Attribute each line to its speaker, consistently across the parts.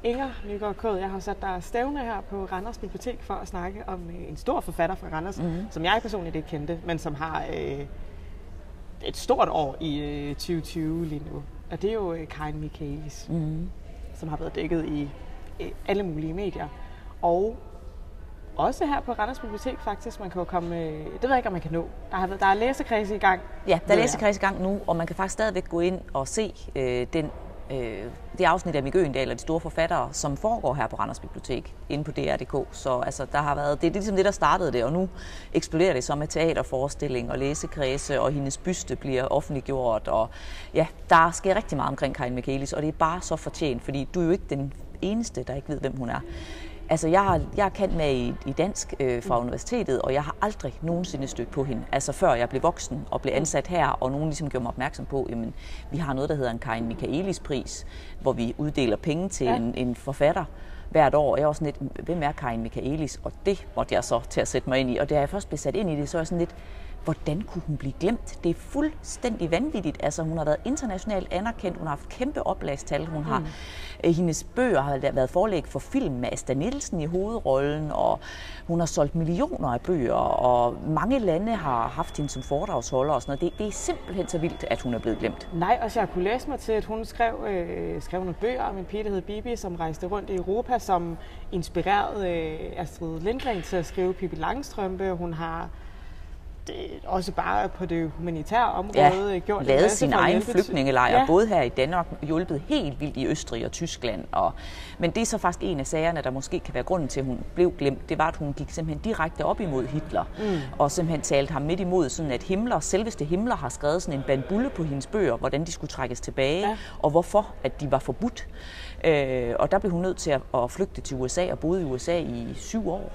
Speaker 1: Inger Nygaard Kåd. Jeg har sat dig stævne her på Randers Bibliotek for at snakke om en stor forfatter fra Randers, som jeg personligt ikke kendte, men som har et stort år i 2020 lige nu. Og det er jo Karin Michaëlis, som har været dækket i alle mulige medier. Og også her på Randers Bibliotek faktisk, man kan jo komme, det ved jeg ikke, om man kan nå. Der er læsekreds i gang.
Speaker 2: Ja, der er læsekreds i gang nu, og man kan faktisk stadigvæk gå ind og se det afsnit af Mick Øgendahl og de store forfattere, som foregår her på Randers Bibliotek, inde på DR.dk. Så altså, det er ligesom det, der startede det, og nu eksploderer det så med teaterforestilling og læsekredse, og hendes byste bliver offentliggjort, og ja, der sker rigtig meget omkring Karin Michaëlis, og det er bare så fortjent, fordi du er jo ikke den eneste, der ikke ved, hvem hun er. Altså, jeg er kendt med i dansk fra universitetet, og jeg har aldrig nogensinde stødt på hende. Altså, før jeg blev voksen og blev ansat her, og nogen ligesom gjorde mig opmærksom på, jamen, vi har noget, der hedder en Karin Michaëlis-pris, hvor vi uddeler penge til en forfatter hvert år. Og jeg var sådan lidt, hvem er Karin Michaëlis? Og det måtte jeg så til at sætte mig ind i. Og da jeg først blev sat ind i det, så er jeg sådan lidt, hvordan kunne hun blive glemt? Det er fuldstændig vanvittigt. Altså, hun har været internationalt anerkendt, hun har haft kæmpe oplagstal, hun har hendes bøger har været forlæg for film med Asta Nielsen i hovedrollen, og hun har solgt millioner af bøger, og mange lande har haft hende som foredragsholder og sådan noget. Det er simpelthen så vildt, at hun er blevet glemt.
Speaker 1: Nej, og jeg kunne læse mig til, at hun skrev nogle bøger om en pige, der hed Bibi, som rejste rundt i Europa, som inspirerede Astrid Lindgren til at skrive Pippi Langstrømpe. Hun har også bare på det humanitære område gjort
Speaker 2: lavet sin egen flygtningelejr, både her i Danmark, hjulpet helt vildt i Østrig og Tyskland. Men det er så faktisk en af sagerne, der måske kan være grunden til, at hun blev glemt. Det var, at hun gik simpelthen direkte op imod Hitler, og simpelthen talte ham midt imod, sådan at selveste Himmler har skrevet sådan en bandbulle på hendes bøger, hvordan de skulle trækkes tilbage, og hvorfor at de var forbudt. Og der blev hun nødt til at flygte til USA og boede i USA i 7 år,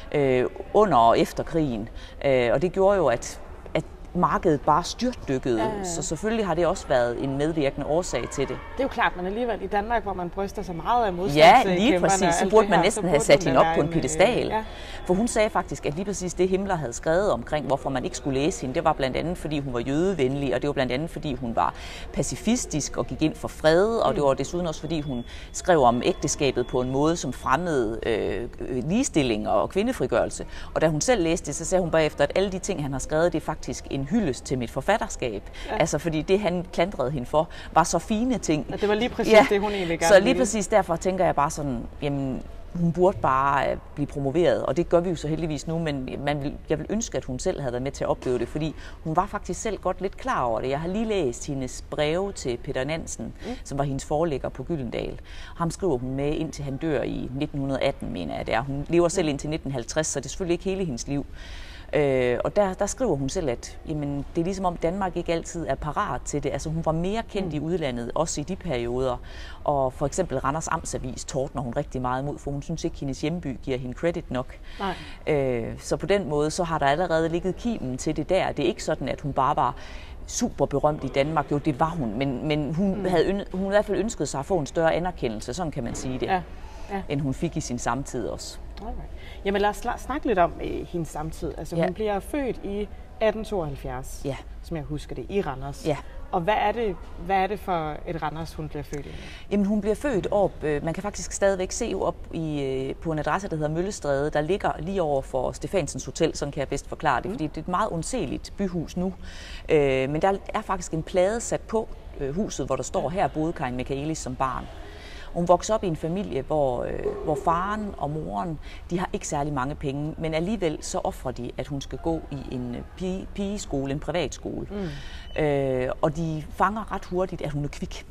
Speaker 2: under og efter krigen. Og det gjorde jo, at markedet bare styrtdykkede, så selvfølgelig har det også været en medvirkende årsag til det.
Speaker 1: Det er jo klart, men alligevel i Danmark, hvor man bryster så meget af modstandskæmperne.
Speaker 2: Ja, lige præcis, så burde man næsten have sat hende op på en piedestal. For hun sagde faktisk, at lige præcis det Himmler havde skrevet omkring, hvorfor man ikke skulle læse hende, det var blandt andet, fordi hun var jødevenlig, og det var blandt andet, fordi hun var pacifistisk og gik ind for fred, og det var desuden også, fordi hun skrev om ægteskabet på en måde, som fremmede ligestilling og kvindefrigørelse. Og da hun selv læste det, så sagde hun bagefter, at alle de ting, han har skrevet, det er faktisk en hyldest til mit forfatterskab. Altså, fordi det, han klandrede hende for, var så fine ting.
Speaker 1: Og det var lige præcis det, hun egentlig gerne
Speaker 2: så lige præcis derfor tænker jeg bare sådan, jamen, hun burde bare blive promoveret, og det gør vi jo så heldigvis nu, men jeg vil ønske, at hun selv havde været med til at opleve det, fordi hun var faktisk selv godt lidt klar over det. Jeg har lige læst hendes breve til Peter Nansen, som var hendes forlægger på Gyldendal. Ham skriver hun med, indtil han dør i 1918, mener jeg det er. Hun lever selv indtil 1950, så det er selvfølgelig ikke hele hendes liv. Og der skriver hun selv, at jamen, det er ligesom om Danmark ikke altid er parat til det. Altså hun var mere kendt i udlandet, også i de perioder. Og for eksempel Randers Amtsavis tordner hun rigtig meget imod, for hun synes ikke, hendes hjemby giver hende credit nok. Så på den måde, så har der allerede ligget kimen til det der. Det er ikke sådan, at hun bare var super berømt i Danmark. Jo, det var hun, men hun havde i hvert fald ønsket sig at få en større anerkendelse, sådan kan man sige det, end hun fik i sin samtid også.
Speaker 1: Jamen lad os snakke lidt om hendes samtid. Altså hun bliver født i 1872, som jeg husker det, i Randers. Og hvad er det for et Randers, hun bliver født i?
Speaker 2: Jamen hun bliver født op, man kan faktisk stadigvæk se op på en adresse, der hedder Møllestræde, der ligger lige over for Stefansens Hotel, sådan kan jeg bedst forklare det, fordi det er et meget undseligt byhus nu. Men der er faktisk en plade sat på huset, hvor der står, her boede Karin Michaëlis som barn. Hun vokser op i en familie, hvor faren og moren, de har ikke særlig mange penge, men alligevel så offrer de, at hun skal gå i en pigeskole, en privatskole. Og de fanger ret hurtigt, at hun er kvik.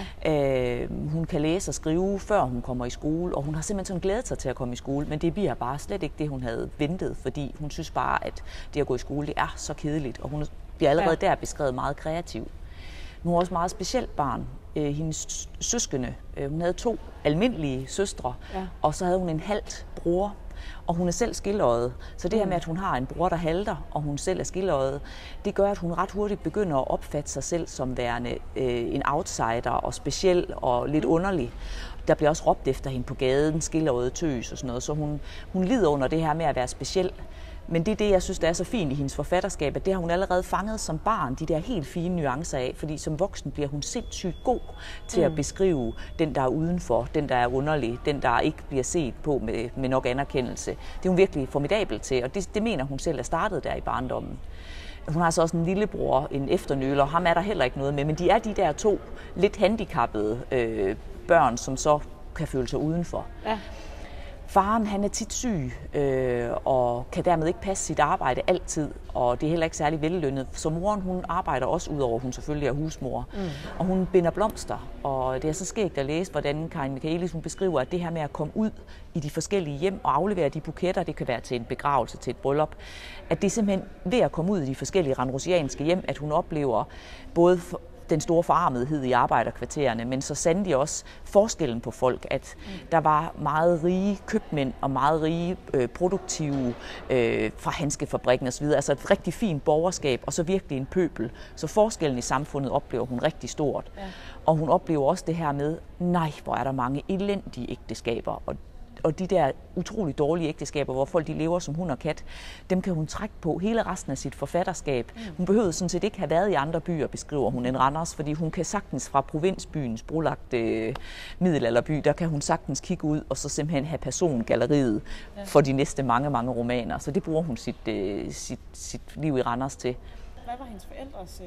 Speaker 2: Hun kan læse og skrive, før hun kommer i skole, og hun har simpelthen sådan glædet sig til at komme i skole, men det bliver bare slet ikke det, hun havde ventet, fordi hun synes bare, at det at gå i skole, det er så kedeligt, og hun bliver allerede der beskrevet meget kreativ. Hun er også meget specielt barn. Hendes søskende, hun havde 2 almindelige søstre, og så havde hun en halvt bror, og hun er selv skildøjet. Så det her med, at hun har en bror, der halter, og hun selv er skildøjet, det gør, at hun ret hurtigt begynder at opfatte sig selv som værende en outsider og speciel og lidt underlig. Der bliver også råbt efter hende på gaden, skildøjet tøs og sådan noget, så hun lider under det her med at være speciel. Men det er det, jeg synes, der er så fint i hendes forfatterskab, at det har hun allerede fanget som barn, de der helt fine nuancer af, fordi som voksen bliver hun sindssygt god til at beskrive den, der er udenfor, den, der er underlig, den, der ikke bliver set på med nok anerkendelse. Det er hun virkelig formidabel til, og det mener hun selv er startet der i barndommen. Hun har så også en lillebror, en efternøler, ham er der heller ikke noget med, men de er de der to lidt handicappede børn, som så kan føle sig udenfor. Ja. Faren, han er tit syg, og kan dermed ikke passe sit arbejde altid, og det er heller ikke særlig vellønnet. Så moren, hun arbejder også, udover hun selvfølgelig er husmor, og hun binder blomster. Og det er så skægt at læse, hvordan Karin Michaëlis, hun beskriver, at det her med at komme ud i de forskellige hjem og aflevere de buketter, det kan være til en begravelse, til et bryllup, at det er simpelthen ved at komme ud i de forskellige randrusianske hjem, at hun oplever både den store forarmethed i arbejderkvartererne, men så sandelig også forskellen på folk, at der var meget rige købmænd og meget rige produktive fra handskefabrikken osv., altså et rigtig fint borgerskab, og så virkelig en pøbel. Så forskellen i samfundet oplever hun rigtig stort. Ja. Og hun oplever også det her med, nej, hvor er der mange elendige ægteskaber, og de der utrolig dårlige ægteskaber, hvor folk de lever som hund og kat, dem kan hun trække på hele resten af sit forfatterskab. Hun behøvede sådan set ikke have været i andre byer, beskriver hun, end Randers, fordi hun kan sagtens fra provinsbyens brolagte middelalderby, der kan hun sagtens kigge ud og så simpelthen have persongalleriet for de næste mange romaner. Så det bruger hun sit liv i Randers til.
Speaker 1: Hvad var hendes forældres...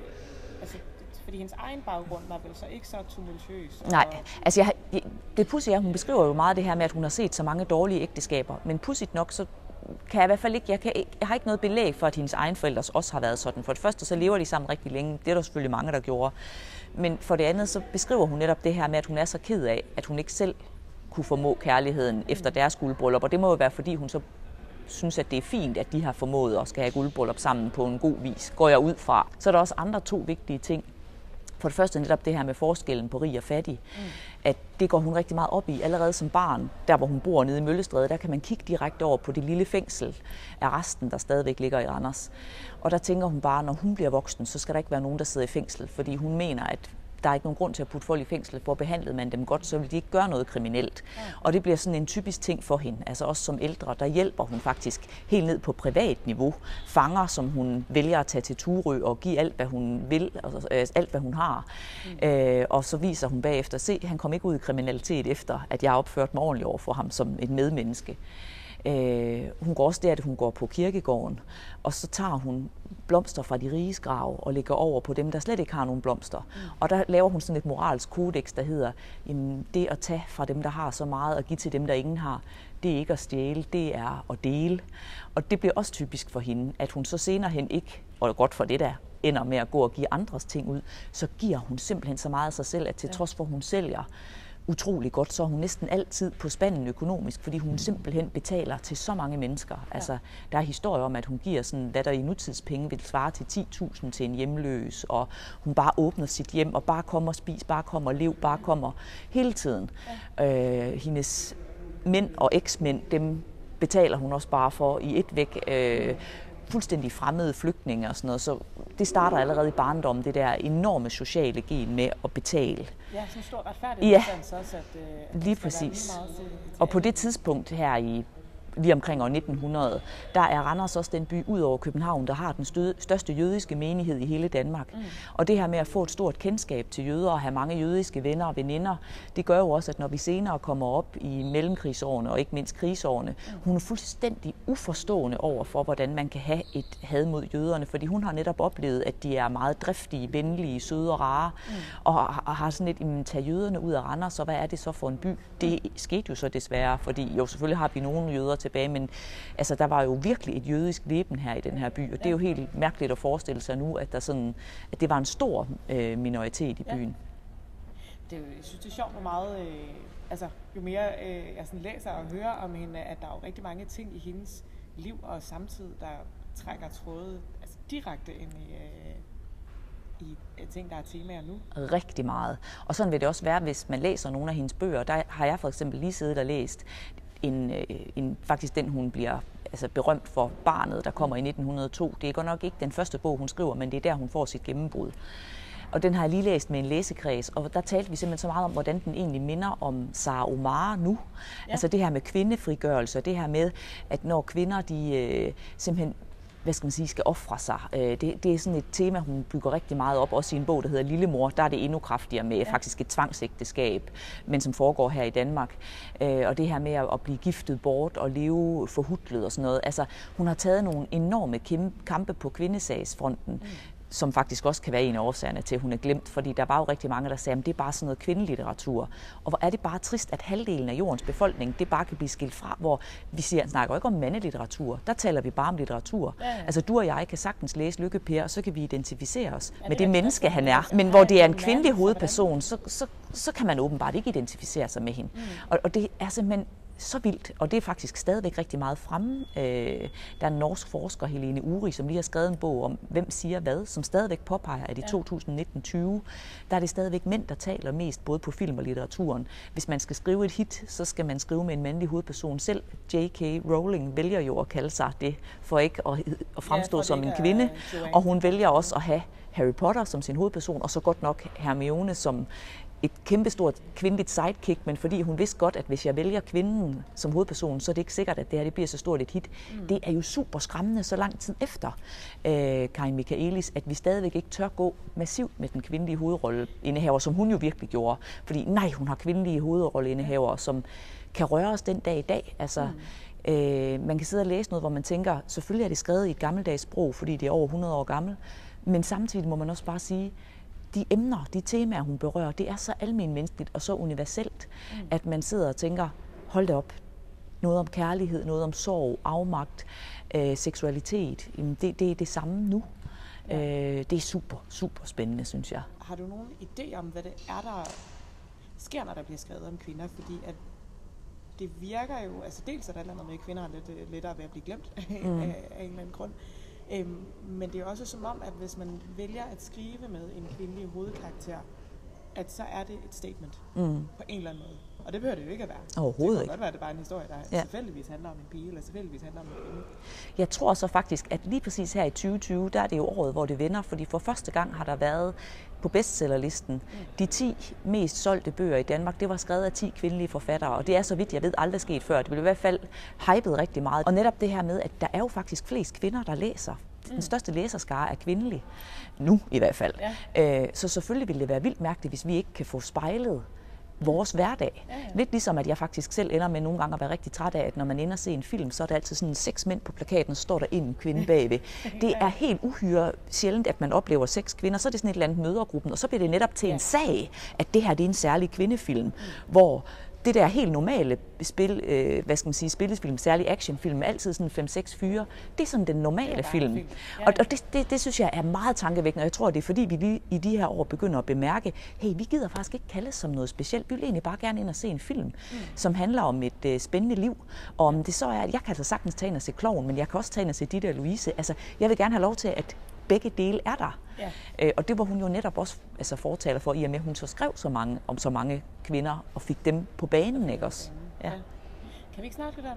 Speaker 1: Fordi hendes egen baggrund var vel så ikke så tumultøs?
Speaker 2: Nej, altså det pudsige er, hun beskriver jo meget det her med, at hun har set så mange dårlige ægteskaber. Men pudsigt nok, så kan jeg i hvert fald ikke, jeg har ikke noget belæg for, at hendes egen forældres også har været sådan. For det første, så lever de sammen rigtig længe. Det er der selvfølgelig mange, der gjorde. Men for det andet, så beskriver hun netop det her med, at hun er så ked af, at hun ikke selv kunne formå kærligheden efter deres guldbryllup. Og det må jo være, fordi hun så synes, at det er fint, at de har formået at skal have guldbryllup sammen på en god vis. Går jeg ud fra. Så er der også andre to vigtige ting. For det første netop det her med forskellen på rig og fattig, at det går hun rigtig meget op i allerede som barn. Der hvor hun bor nede i Møllestræde, der kan man kigge direkte over på det lille fængsel af resten, der stadigvæk ligger i Randers. Og der tænker hun bare, når hun bliver voksen, så skal der ikke være nogen, der sidder i fængsel, fordi hun mener, at der er ikke nogen grund til at putte folk i fængsel, for behandlede man dem godt, så vil de ikke gøre noget kriminelt. Og det bliver sådan en typisk ting for hende. Altså også som ældre, der hjælper hun faktisk helt ned på privat niveau. Fanger, som hun vælger at tage til Turø og give alt, hvad hun vil, alt, hvad hun har. Og så viser hun bagefter, se, han kom ikke ud i kriminalitet efter, at jeg har opført mig ordentligt over for ham som et medmenneske. Hun går også der, at hun går på kirkegården, og så tager hun blomster fra de riges grav og lægger over på dem, der slet ikke har nogen blomster. Og der laver hun sådan et moralsk kodeks, der hedder, jamen, det at tage fra dem, der har så meget, og give til dem, der ingen har, det er ikke at stjæle, det er at dele. Og det bliver også typisk for hende, at hun så senere hen ikke, og godt for det der, ender med at gå og give andres ting ud, så giver hun simpelthen så meget af sig selv, at til trods for, at hun sælger utrolig godt, så er hun næsten altid på spanden økonomisk, fordi hun simpelthen betaler til så mange mennesker. Ja. Altså, der er historier om, at hun giver sådan, hvad der i nutidspenge vil svare til 10.000 til en hjemløs, og hun bare åbner sit hjem, og bare kommer og spis, bare kommer og lev, bare kommer hele tiden. Ja. Hendes mænd og eksmænd, dem betaler hun også bare for i et væk, fuldstændig fremmede flygtninge og sådan noget. Så det starter allerede i barndommen, det der enorme sociale gen med at betale.
Speaker 1: Ja, sådan en stor retfærdighed.
Speaker 2: Ja, lige præcis. Og på det tidspunkt her i lige omkring år 1900, der er Randers også den by ud over København, der har den største jødiske menighed i hele Danmark. Og det her med at få et stort kendskab til jøder og have mange jødiske venner og veninder, det gør jo også, at når vi senere kommer op i mellemkrigsårene og ikke mindst krigsårene, hun er fuldstændig uforstående over for, hvordan man kan have et had mod jøderne, fordi hun har netop oplevet, at de er meget driftige, venlige, søde og rare, og har sådan et, tage jøderne ud af Randers, og hvad er det så for en by? Det skete jo så desværre, fordi jo selvfølgelig har vi nogle jøder tilbage, men altså, der var jo virkelig et jødisk leben her i den her by, og det er jo helt mærkeligt at forestille sig nu, at, at det var en stor minoritet i byen.
Speaker 1: Jeg synes, det er sjovt, hvor meget, jo mere jeg sådan læser og hører om hende, at der er jo rigtig mange ting i hendes liv og samtid, der trækker tråde direkte ind i ting, der er temaer nu.
Speaker 2: Rigtig meget. Og sådan vil det også være, hvis man læser nogle af hendes bøger. Der har jeg for eksempel lige siddet og læst faktisk den, hun bliver berømt for, Barnet, der kommer i 1902. Det er godt nok ikke den første bog, hun skriver, men det er der, hun får sit gennembrud. Og den har jeg lige læst med en læsekreds, og der talte vi simpelthen så meget om, hvordan den egentlig minder om Sara Omar nu. Ja. Altså det her med kvindefrigørelse, og det her med, at når kvinder de simpelthen skal ofre sig. Det er sådan et tema, hun bygger rigtig meget op, også i en bog, der hedder Lillemor. Der er det endnu kraftigere med faktisk et tvangsægteskab, men som foregår her i Danmark. Og det her med at blive giftet bort og leve forhutlet og sådan noget. Altså, hun har taget nogle enorme kampe på kvindesagsfronten, som faktisk også kan være en af årsagerne til, at hun er glemt, fordi der var jo rigtig mange, der sagde, at det er bare sådan noget kvindelitteratur. Og hvor er det bare trist, at halvdelen af jordens befolkning, det bare kan blive skilt fra, hvor vi snakker ikke om mandelitteratur, der taler vi bare om litteratur. Ja. Altså du og jeg kan sagtens læse Lykke Per, og så kan vi identificere os med det menneske, han er. Men hvor det er en kvindelig hovedperson, så kan man åbenbart ikke identificere sig med hende. Og det er simpelthen så vildt, og det er faktisk stadigvæk rigtig meget fremme. Der er en norsk forsker, Helene Uri, som lige har skrevet en bog om, hvem siger hvad, som stadigvæk påpeger, at i 2019-20, der er det stadigvæk mænd, der taler mest, både på film og litteraturen. Hvis man skal skrive et hit, så skal man skrive med en mandlig hovedperson. Selv J.K. Rowling vælger jo at kalde sig det, for ikke at fremstå som en kvinde, og hun vælger også at have Harry Potter som sin hovedperson, og så godt nok Hermione som et kæmpestort kvindeligt sidekick, men fordi hun vidste godt, at hvis jeg vælger kvinden som hovedperson, så er det ikke sikkert, at det bliver så stort et hit. Det er jo super skræmmende så lang tid efter, Karin Michaëlis, at vi stadigvæk ikke tør gå massivt med den kvindelige hovedrolleindehaver, som hun jo virkelig gjorde. Fordi nej, hun har kvindelige hovedrolleindehavere, som kan røre os den dag i dag. Altså, man kan sidde og læse noget, hvor man tænker, selvfølgelig er det skrevet i et gammeldags sprog, fordi det er over 100 år gammel, men samtidig må man også bare sige, de emner, de temaer, hun berører, det er så almenmenneskeligt og så universelt, at man sidder og tænker, hold da op, noget om kærlighed, noget om sorg, afmagt, seksualitet, det er det samme nu. Det er super, super spændende, synes jeg.
Speaker 1: Har du nogen idé om, hvad det er, der sker, når der bliver skrevet om kvinder? Fordi at det virker jo, altså dels er der noget med, at kvinder er lidt lettere ved at blive glemt af en eller anden grund. Men det er også som om, at hvis man vælger at skrive med en kvindelig hovedkarakter, at så er det et statement på en eller anden måde. Og det behøver det jo ikke at være.
Speaker 2: Overhovedet ikke.
Speaker 1: Det kan godt være, at det bare er en historie, der tilfældigvis handler om en pige, eller tilfældigvis handler om en kvinde.
Speaker 2: Jeg tror så faktisk, at lige præcis her i 2020, der er det jo året, hvor det vender, fordi for første gang har der været på bestsellerlisten de 10 mest solgte bøger i Danmark. Det var skrevet af 10 kvindelige forfattere, og det er så vidt jeg ved aldrig sket før. Det blev i hvert fald hypet rigtig meget. Og netop det her med, at der er jo faktisk flest kvinder, der læser. Den største læserskare er kvindelig. Nu i hvert fald. Ja. Så selvfølgelig ville det være vildt mærkeligt, hvis vi ikke kan få spejlet vores hverdag. Ja. Lidt ligesom, at jeg faktisk selv ender med nogle gange at være rigtig træt af, at når man ender at se en film, så er der altid sådan 6 mænd på plakaten, og så står der en kvinde bagved. Det er helt uhyre sjældent, at man oplever 6 kvinder, så er det sådan et eller andet mødergruppen, og så bliver det netop til en sag, at det her det er en særlig kvindefilm, hvor det der helt normale spillefilm, særlig actionfilm, altid sådan 5-6 fyre, det er sådan den normale film. Ja. Og det synes jeg er meget tankevækkende, og jeg tror, det er fordi, vi lige i de her år begynder at bemærke, hey, vi gider faktisk ikke kaldes som noget specielt. Vi vil egentlig bare gerne ind og se en film, som handler om et spændende liv. Og om det så er, at jeg kan altså sagtens tage ind og se Klovn, men jeg kan også tage ind og se Ditte og Louise. Altså, jeg vil gerne have lov til, at begge dele er der. Ja. Og det var hun jo netop også fortaler for, i og med, at hun så skrev om så mange kvinder, og fik dem på banen, ikke også? Ja.
Speaker 1: Kan vi ikke snakke lidt om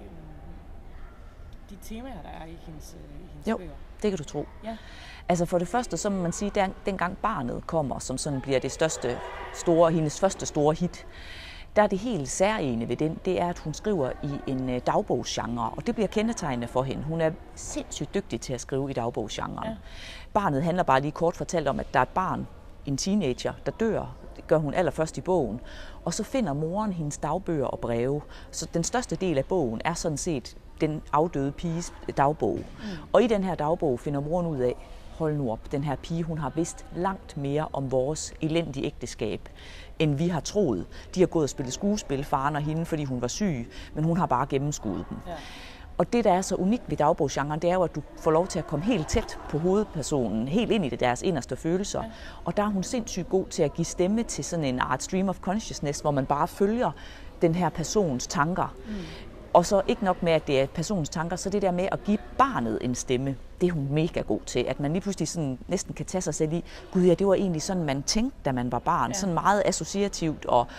Speaker 1: de temaer, der er i hendes
Speaker 2: jo,
Speaker 1: bøger?
Speaker 2: Det kan du tro.
Speaker 1: Ja.
Speaker 2: Altså for det første, så må man sige, at dengang barnet kommer, som sådan bliver det hendes første store hit, der er det helt særlige ved den, det er, at hun skriver i en dagbogsgenre, og det bliver kendetegnende for hende. Hun er sindssygt dygtig til at skrive i dagbogsgenren. Ja. Barnet handler bare lige kort fortalt om, at der er et barn, en teenager, der dør. Det gør hun allerførst i bogen. Og så finder moren hendes dagbøger og breve. Så den største del af bogen er sådan set den afdøde piges dagbog. Og i den her dagbog finder moren ud af, hold nu op, den her pige, hun har vidst langt mere om vores elendige ægteskab, end vi har troet. De har gået og spillet skuespil, faren og hende, fordi hun var syg, men hun har bare gennemskuet dem. Ja. Og det, der er så unikt ved dagbogsgenren, det er jo, at du får lov til at komme helt tæt på hovedpersonen, helt ind i deres inderste følelser. Ja. Og der er hun sindssygt god til at give stemme til sådan en art stream of consciousness, hvor man bare følger den her persons tanker. Og så ikke nok med, at det er personens tanker, så det der med at give barnet en stemme, det er hun mega god til. At man lige pludselig sådan næsten kan tage sig selv i, gud ja, det var egentlig sådan, man tænkte, da man var barn. Ja. Sådan meget associativt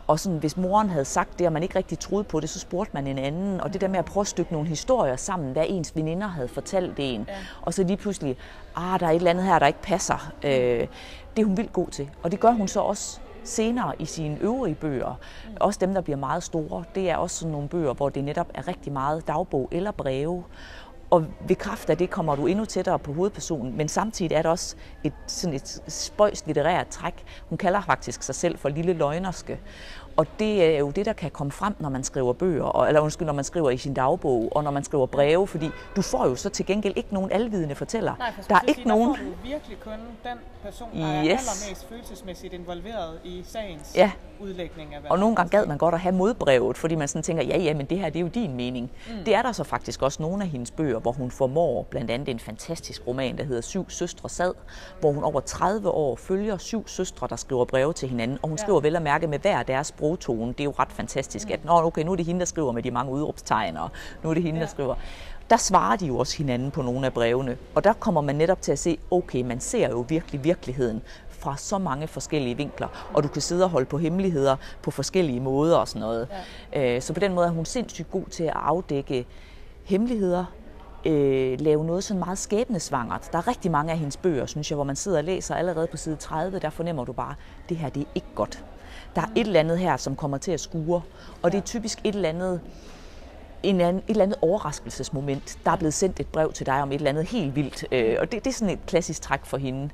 Speaker 2: Og sådan, hvis moren havde sagt det, og man ikke rigtig troede på det, så spurgte man en anden. Og det der med at prøve at stykke nogle historier sammen, hvad ens veninder havde fortalt en. Ja. Og så lige pludselig, der er et eller andet her, der ikke passer. Det er hun vildt god til. Og det gør hun så også senere i sine øvrige bøger. Også dem, der bliver meget store. Det er også sådan nogle bøger, hvor det netop er rigtig meget dagbog eller breve. Og ved kraft af det kommer du endnu tættere på hovedpersonen, men samtidig er der også sådan et spøjst litterært træk. Hun kalder faktisk sig selv for lille løgnerske. Og det er jo det, der kan komme frem, når man skriver bøger, eller når man skriver i sin dagbog, og når man skriver breve, fordi du får jo så til gengæld ikke nogen alvidende fortæller.
Speaker 1: Nej,
Speaker 2: der er ikke nogen.
Speaker 1: Der får du virkelig kun den person, der er allermest følelsesmæssigt involveret i sagens udlægning af
Speaker 2: og nogle gange gad man godt at have modbrevet, fordi man sådan tænker, ja, men det her det er jo din mening. Det er der så faktisk også nogle af hendes bøger, hvor hun formår, blandt andet en fantastisk roman, der hedder 7 søstre sad, hvor hun over 30 år følger 7 søstre, der skriver breve til hinanden, og hun skriver vel at mærke med hver deres sprogtone. Det er jo ret fantastisk, at nu er det hende, der skriver med de mange udråbstegn, og nu er det hende, der skriver. Der svarer de jo også hinanden på nogle af brevene, og der kommer man netop til at se, okay, man ser jo virkelig virkeligheden fra så mange forskellige vinkler, og du kan sidde og holde på hemmeligheder på forskellige måder og sådan noget. Ja. Så på den måde er hun sindssygt god til at afdække hemmeligheder, lave noget sådan meget skæbnesvangert. Der er rigtig mange af hendes bøger, synes jeg, hvor man sidder og læser allerede på side 30, der fornemmer du bare, det her det er ikke godt. Der er et eller andet her, som kommer til at skure, og det er typisk et eller andet overraskelsesmoment. Der er blevet sendt et brev til dig om et eller andet helt vildt, og det er sådan et klassisk træk for hende,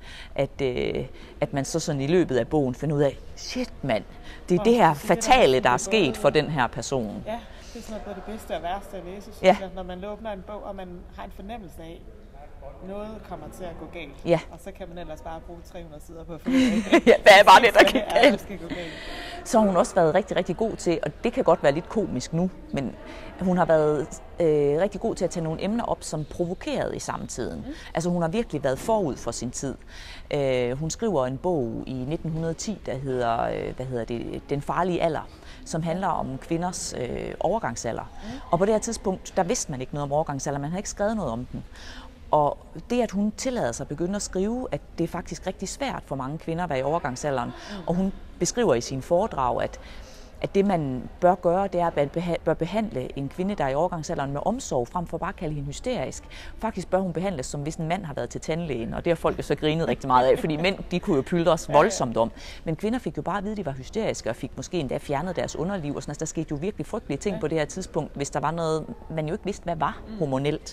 Speaker 2: at man så sådan i løbet af bogen finder ud af, shit mand, det er det her fatale, der er sket for den her person.
Speaker 1: Ja, det er sådan noget det bedste og værste at læse, synes jeg, når man åbner en bog, og man har en fornemmelse af, noget kommer til at gå galt.
Speaker 2: Ja.
Speaker 1: Og så kan man ellers bare bruge 300 sider på at finde ud af,
Speaker 2: hvad er bare det, der kan galt?
Speaker 1: Skal gå galt.
Speaker 2: Så har hun også været rigtig, rigtig god til, og det kan godt være lidt komisk nu, men hun har været rigtig god til at tage nogle emner op, som provokerede i samtiden. Altså hun har virkelig været forud for sin tid. Hun skriver en bog i 1910, der hedder Den farlige alder, som handler om kvinders overgangsalder. Og på det her tidspunkt, der vidste man ikke noget om overgangsalder, man havde ikke skrevet noget om den. Og det, at hun tillader sig at begynde at skrive, at det er faktisk rigtig svært for mange kvinder at være i overgangsalderen. Og hun beskriver i sine foredrag, at det, man bør gøre, det er, at man bør behandle en kvinde, der er i overgangsalderen med omsorg, frem for bare at kalde hende hysterisk. Faktisk bør hun behandles, som hvis en mand har været til tandlægen, og det har folk jo så grinet rigtig meget af, fordi mænd, de kunne jo pylde os voldsomt om. Men kvinder fik jo bare at vide, at de var hysteriske, og fik måske endda fjernet deres underliv, og sådan, der skete jo virkelig frygtelige ting på det her tidspunkt, hvis der var noget, man jo ikke vidste, hvad var hormonelt.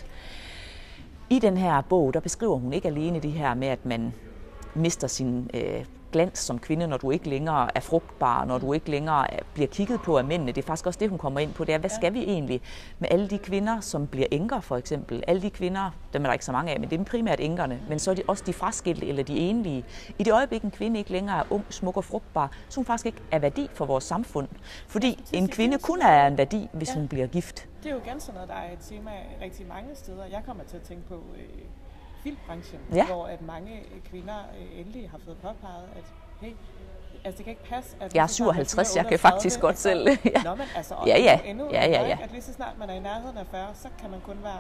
Speaker 2: I den her bog, der beskriver hun ikke alene det her med, at man mister sin glans som kvinde, når du ikke længere er frugtbar, når du ikke længere bliver kigget på af mændene. Det er faktisk også det, hun kommer ind på. Det er, hvad skal vi egentlig med alle de kvinder, som bliver enker for eksempel? Alle de kvinder, dem er der ikke så mange af, men det er primært enkerne, men så er det også de fraskilte eller de enlige. I det øjeblik, en kvinde ikke længere er ung, smuk og frugtbar, så hun faktisk ikke er værdi for vores samfund. Fordi en kvinde kun er en værdi, hvis hun bliver gift.
Speaker 1: Det er jo igen sådan noget, der er et tema rigtig mange steder. Jeg kommer til at tænke på filmbranchen, hvor at mange kvinder endelig har fået påpeget, at hey, altså det kan ikke passe, at
Speaker 2: jeg er 57, jeg kan faktisk godt selv.
Speaker 1: Nå, men altså endnu at lige så snart man er i nærheden af 40, så kan man kun være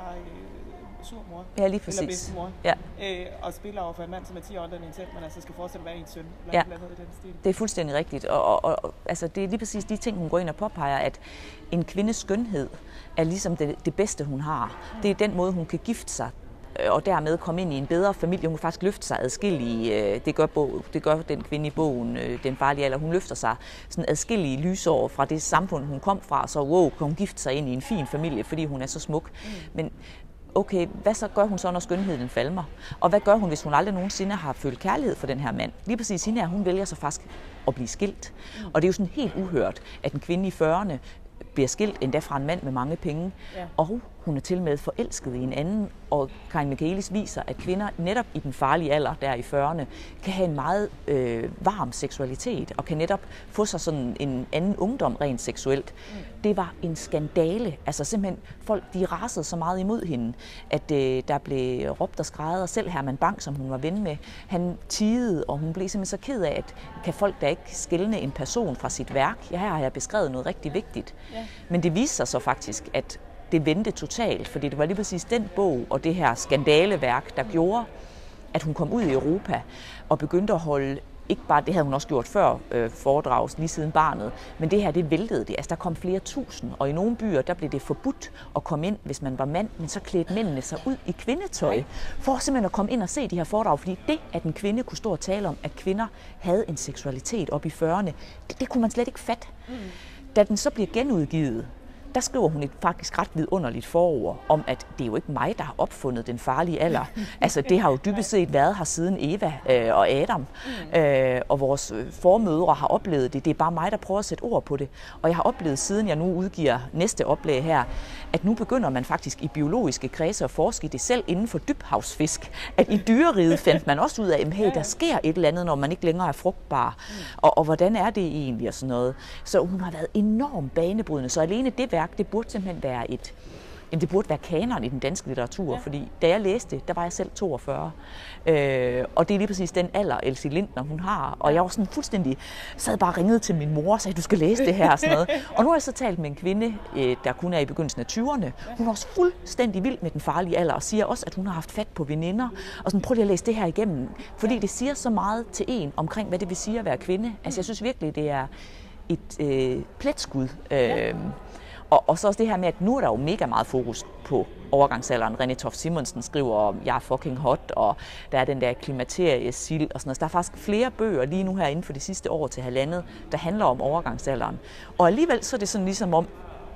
Speaker 1: sur mor.
Speaker 2: Ja, lige præcis.
Speaker 1: Eller bedstemor.
Speaker 2: Ja.
Speaker 1: Og spille over for en mand, som er 10 år ældre end en selv, men altså skal fortsætte at være en søn.
Speaker 2: Ja. Det er fuldstændig rigtigt. Og altså, det er lige præcis de ting, hun går ind og påpeger, at en kvindes skønhed er ligesom det bedste, hun har. Det er den måde, hun kan gifte sig og dermed komme ind i en bedre familie. Hun kan faktisk løfte sig adskillige, det gør den kvinde i bogen, Den farlige alder, hun løfter sig sådan adskillige lysår fra det samfund, hun kom fra, så kan hun gifte sig ind i en fin familie, fordi hun er så smuk. Men okay, hvad så gør hun så, når skønheden falmer? Og hvad gør hun, hvis hun aldrig nogensinde har følt kærlighed for den her mand? Lige præcis hende her, hun vælger så faktisk at blive skilt. Og det er jo sådan helt uhørt, at en kvinde i 40'erne bliver skilt endda fra en mand med mange penge. Ja. Og hun er til med forelsket i en anden, og Karin Michaëlis viser, at kvinder netop i den farlige alder, der i 40'erne, kan have en meget varm seksualitet, og kan netop få sig sådan en anden ungdom rent seksuelt. Det var en skandale. Altså simpelthen, folk de rasede så meget imod hende, at der blev råbt og skreget, og selv Herman Bang, som hun var ven med, han tiede, og hun blev simpelthen så ked af, at kan folk da ikke skelne en person fra sit værk? Ja, her har jeg beskrevet noget rigtig vigtigt. Ja. Men det viste sig så faktisk, at det vendte totalt, fordi det var lige præcis den bog og det her skandaleværk, der gjorde, at hun kom ud i Europa og begyndte at holde ikke bare, det havde hun også gjort før foredrags, lige siden barnet, men det her, det væltede det. Altså, der kom flere tusind, og i nogle byer, der blev det forbudt at komme ind, hvis man var mand, men så klædte mændene sig ud i kvindetøj, for simpelthen at komme ind og se de her foredrag, fordi det, at en kvinde kunne stå og tale om, at kvinder havde en seksualitet op i 40'erne, det kunne man slet ikke fatte. Da den så bliver genudgivet, der skriver hun et faktisk ret vidunderligt forord om, at det er jo ikke mig, der har opfundet den farlige alder. Altså, det har jo dybest set været her siden Eva og Adam, og vores formødre har oplevet det. Det er bare mig, der prøver at sætte ord på det. Og jeg har oplevet, siden jeg nu udgiver næste oplag her, at nu begynder man faktisk i biologiske kredse at forske det selv inden for dybhavsfisk. At i dyreriget fandt man også ud af, at hey, der sker et eller andet, når man ikke længere er frugtbar. Og hvordan er det egentlig og sådan noget. Så hun har været enormt banebrydende. Så alene det værk, det burde simpelthen være det burde være kanon i den danske litteratur, fordi da jeg læste, der var jeg selv 42. Og det er lige præcis den alder, Elsie Lindner, hun har. Og jeg var sådan fuldstændig, sad bare og ringede til min mor og sagde, du skal læse det her og sådan noget. Og nu har jeg så talt med en kvinde, der kun er i begyndelsen af 20'erne. Hun er også fuldstændig vild med den farlige alder, og siger også, at hun har haft fat på veninder. Og sådan, prøv lige at læse det her igennem. Fordi det siger så meget til en omkring, hvad det vil sige at være kvinde. Altså jeg synes virkelig, det er et pletskud. Og så også det her med, at nu er der jo mega meget fokus på overgangsalderen. René Toft Simonsen skriver om, jeg er fucking hot, og der er den der klimakteriesild og sådan noget. Der er faktisk flere bøger lige nu her inden for de sidste år til halvandet, der handler om overgangsalderen. Og alligevel så er det sådan ligesom om,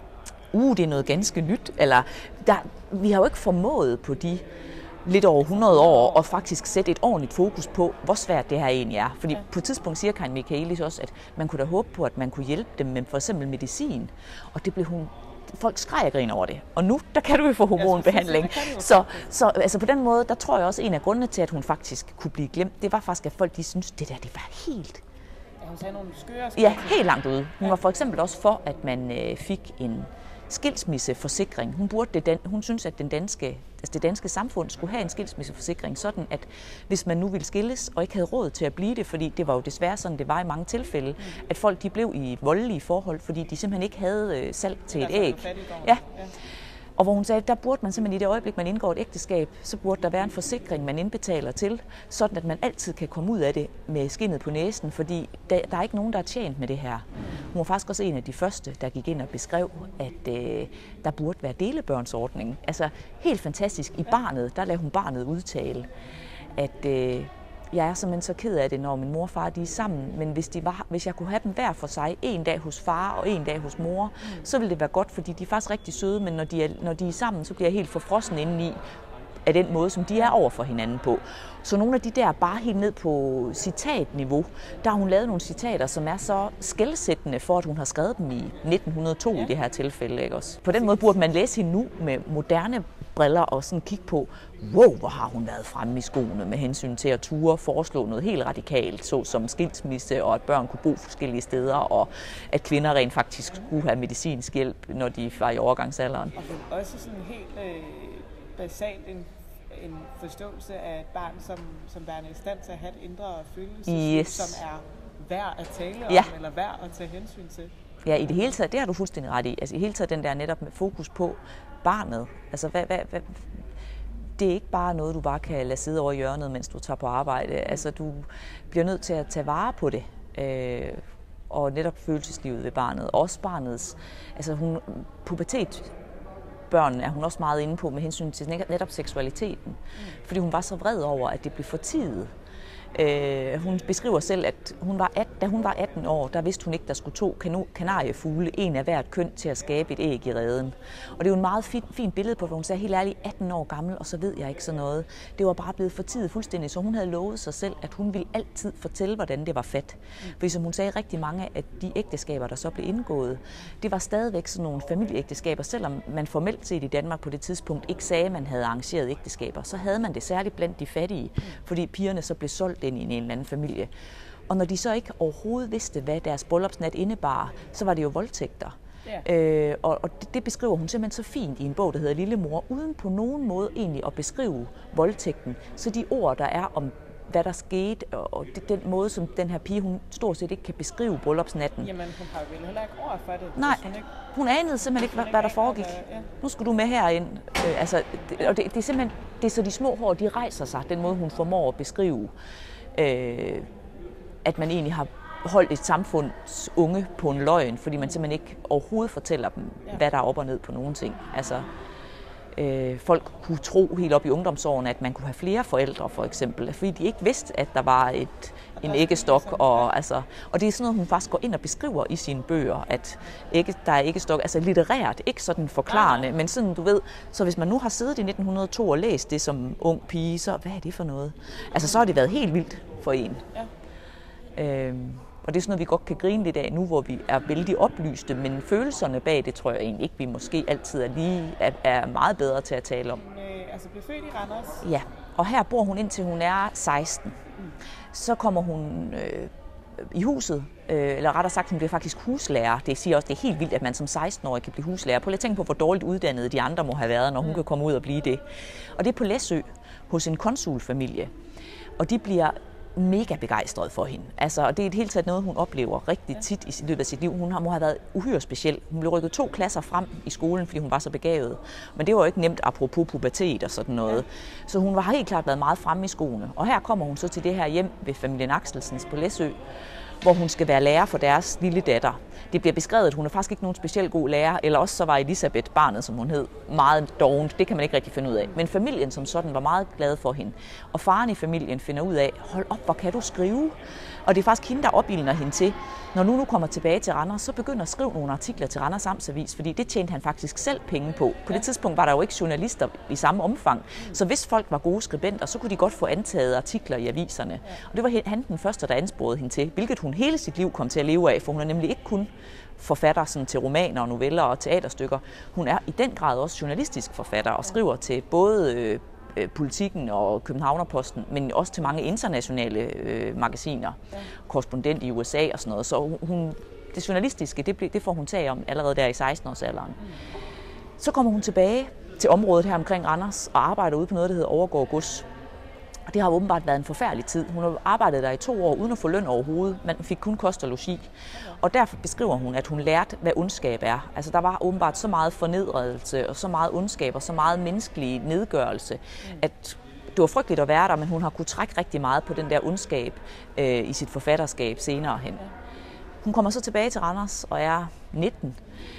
Speaker 2: det er noget ganske nyt. Eller vi har jo ikke formået på de lidt over 100 år og faktisk sætte et ordentligt fokus på, hvor svært det her egentlig er. Fordi på et tidspunkt siger Karin Michaëlis også, at man kunne da håbe på, at man kunne hjælpe dem med for eksempel medicin. Og det blev folk skreg og griner over det. Og nu, der kan du jo få hormonbehandling. Så altså på den måde, der tror jeg også, en af grundene til, at hun faktisk kunne blive glemt, det var faktisk, at folk de synes, det var helt...
Speaker 1: Ja, hun sagde nogle skøre.
Speaker 2: Ja, helt langt ude. Hun var for eksempel også for, at man fik en skilsmisseforsikring. Hun synes, at det danske samfund skulle have en skilsmisseforsikring, sådan at hvis man nu ville skilles og ikke havde råd til at blive det, fordi det var jo desværre sådan, det var i mange tilfælde, at folk de blev i voldelige forhold, fordi de simpelthen ikke havde salg til et æg. Ja. Og hvor hun sagde, der burde man simpelthen i det øjeblik, man indgår et ægteskab, så burde der være en forsikring, man indbetaler til, sådan at man altid kan komme ud af det med skindet på næsen, fordi der er ikke nogen, der er tjent med det her. Hun var faktisk også en af de første, der gik ind og beskrev, at der burde være delebørnsordning. Altså helt fantastisk. I barnet, der lavede hun barnet udtale, at jeg er simpelthen så ked af det, når min mor og far de er sammen, men hvis jeg kunne have dem hver for sig, en dag hos far og en dag hos mor, så ville det være godt, fordi de er faktisk rigtig søde, men når de er sammen, så bliver jeg helt forfrossen indeni af den måde, som de er over for hinanden på. Så nogle af de der bare helt ned på citatniveau, der har hun lavet nogle citater, som er så skelsættende for, at hun har skrevet dem i 1902 i det her tilfælde. Ikke også? På den måde burde man læse hende nu med moderne briller og sådan kigge på, hvor har hun været fremme i skoene med hensyn til at ture foreslå noget helt radikalt, såsom skilsmisse og at børn kunne bo forskellige steder, og at kvinder rent faktisk skulle have medicinsk hjælp, når de var i overgangsalderen.
Speaker 1: Og også sådan helt basalt en forståelse af et barn, som værende i stand til at have et indre følelse, som er værd at tale om, eller værd at tage hensyn til.
Speaker 2: Ja, i det hele taget, det har du fuldstændig ret i. Altså i hele taget den der netop med fokus på barnet. Altså det er ikke bare noget, du bare kan lade sidde over i hjørnet, mens du tager på arbejde. Altså du bliver nødt til at tage vare på det. Og netop følelseslivet ved barnet. Også barnets, altså pubertet, børnene er hun også meget inde på med hensyn til netop seksualiteten. Fordi hun var så vred over, at det blev fortiet. Hun beskriver selv, at da hun var 18 år, der vidste hun ikke, der skulle 2 kanariefugle, en af hvert køn, til at skabe et æg i reden. Og det er jo en meget fint billede på, hvor hun sagde helt ærligt, 18 år gammel, og så ved jeg ikke sådan noget. Det var bare blevet fortiet fuldstændig, så hun havde lovet sig selv, at hun ville altid fortælle, hvordan det var fat. Fordi som hun sagde, rigtig mange af de ægteskaber, der så blev indgået, det var stadigvæk sådan nogle familieægteskaber, selvom man formelt set i Danmark på det tidspunkt ikke sagde, at man havde arrangeret ægteskaber, så havde man det særligt blandt de fattige, fordi pigerne så blev solgt ind i en eller anden familie. Og når de så ikke overhovedet vidste, hvad deres bryllupsnat indebar, så var det jo voldtægter. Yeah. Og det beskriver hun simpelthen så fint i en bog, der hedder Lillemor, uden på nogen måde egentlig at beskrive voldtægten. Så de ord, der er om hvad der skete, og den måde, som den her pige, hun stort set ikke kan beskrive bryllupsnatten.
Speaker 1: Jamen, hun har vel heller ikke ord for det.
Speaker 2: Nej, hun anede simpelthen ikke, hvad der foregik. Nu skal du med herind. Og det er simpelthen, det er så de små hår, de rejser sig, den måde, hun formår at beskrive at man egentlig har holdt et samfunds unge på en løgn, fordi man simpelthen ikke overhovedet fortæller dem, hvad der er op og ned på nogen ting. Altså, folk kunne tro helt op i ungdomsårene, at man kunne have flere forældre, for eksempel, fordi de ikke vidste, at der var en æggestok. Og det er sådan noget, hun faktisk går ind og beskriver i sine bøger, at der er æggestok, altså litterært, ikke sådan forklarende, men sådan, du ved, så hvis man nu har siddet i 1902 og læst det som ung pige, så hvad er det for noget? Altså, så har det været helt vildt for en. Ja. Og det er sådan noget, vi godt kan grine lidt af nu, hvor vi er vældig oplyste, men følelserne bag det, tror jeg egentlig ikke, vi måske altid er meget bedre til at tale om.
Speaker 1: Altså blev født i Randers?
Speaker 2: Ja, og her bor hun indtil hun er 16. Så kommer hun i huset, eller rettere sagt, hun bliver faktisk huslærer. Det siger også, det er helt vildt, at man som 16-årig kan blive huslærer. Prøv lige at tænke på, hvor dårligt uddannede de andre må have været, når hun kan komme ud og blive det. Og det er på Læsø, hos en konsulfamilie. Og de bliver mega begejstret for hende. Altså, og det er et helt taget noget, hun oplever rigtig tit i løbet af sit liv. Hun må have været uhyre speciel. Hun blev rykket 2 klasser frem i skolen, fordi hun var så begavet. Men det var jo ikke nemt apropos pubertet og sådan noget. Så hun har helt klart været meget fremme i skoene. Og her kommer hun så til det her hjem ved familien Axelsens på Læsø, hvor hun skal være lærer for deres lille datter. Det bliver beskrevet, at hun er faktisk ikke nogen specielt god lærer, eller også så var Elisabeth, barnet som hun hed, meget dovent. Det kan man ikke rigtig finde ud af. Men familien som sådan var meget glad for hende. Og faren i familien finder ud af, hold op, hvor kan du skrive? Og det er faktisk hende, der opildner hende til, når nu kommer tilbage til Randers, så begynder at skrive nogle artikler til Randers Amtsavis, fordi det tjente han faktisk selv penge på. På det tidspunkt var der jo ikke journalister i samme omfang, så hvis folk var gode skribenter, så kunne de godt få antaget artikler i aviserne. Og det var han den første, der ansporede hende til, hvilket hun hele sit liv kom til at leve af, for hun er nemlig ikke kun forfatter sådan, til romaner, noveller og teaterstykker. Hun er i den grad også journalistisk forfatter og skriver til både Politikken og Københavnerposten, men også til mange internationale magasiner, korrespondent i USA og sådan noget. Så det journalistiske, det får hun tag om allerede der i 16-årsalderen. Så kommer hun tilbage til området her omkring Randers og arbejder ude på noget, der hedder Overgård Gods. Og det har åbenbart været en forfærdelig tid. Hun har arbejdet der i 2 år uden at få løn overhovedet. Man fik kun kost og logi. Og derfor beskriver hun, at hun lærte, hvad ondskab er. Altså der var åbenbart så meget fornedrelse og så meget ondskab og så meget menneskelig nedgørelse, at det var frygteligt at være der, men hun har kunnet trække rigtig meget på den der ondskab i sit forfatterskab senere hen. Hun kommer så tilbage til Randers og er 19.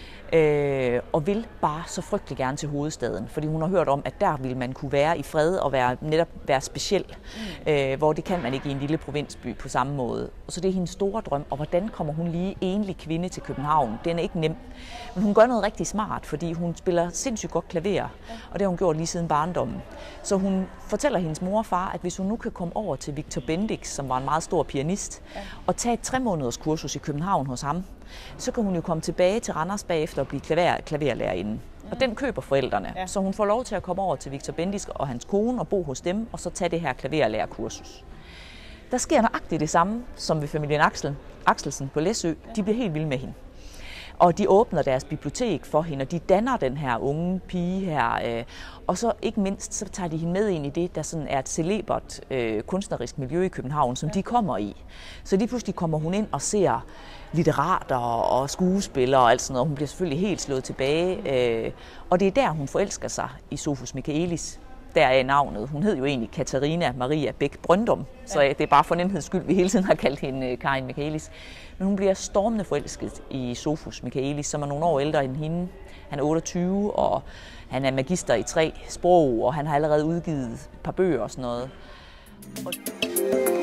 Speaker 2: Og vil bare så frygtelig gerne til hovedstaden, fordi hun har hørt om, at der vil man kunne være i fred og netop være speciel, hvor det kan man ikke i en lille provinsby på samme måde. Og så det er hendes store drøm, og hvordan kommer hun lige enlig kvinde til København? Den er ikke nem, men hun gør noget rigtig smart, fordi hun spiller sindssygt godt klaver, og det har hun gjort lige siden barndommen. Så hun fortæller hendes mor og far, at hvis hun nu kan komme over til Victor Bendix, som var en meget stor pianist, og tage et 3-måneders kursus i København hos ham, så kan hun jo komme tilbage til Randers bagefter og blive klaverlærerinde. Og den køber forældrene, så hun får lov til at komme over til Victor Bendix og hans kone og bo hos dem, og så tage det her klaverlærerkursus. Der sker nøjagtigt det samme som ved familien Axelsen på Læsø. De bliver helt vilde med hende. Og de åbner deres bibliotek for hende, og de danner den her unge pige her. Og så ikke mindst, så tager de hende med ind i det, der sådan er et celebert kunstnerisk miljø i København, som de kommer i. Så lige pludselig kommer hun ind og ser litterater og skuespillere og alt sådan noget. Hun bliver selvfølgelig helt slået tilbage. Og det er der, hun forelsker sig i Sophus Michaelis. Der er navnet. Hun hed jo egentlig Katarina Maria Bæk Brøndum, så det er bare for nemheds skyld, vi hele tiden har kaldt hende Karin Michaelis. Men hun bliver stormende forelsket i Sophus Michaelis, som er nogle år ældre end hende. Han er 28, og han er magister i 3 sprog, og han har allerede udgivet et par bøger og sådan noget.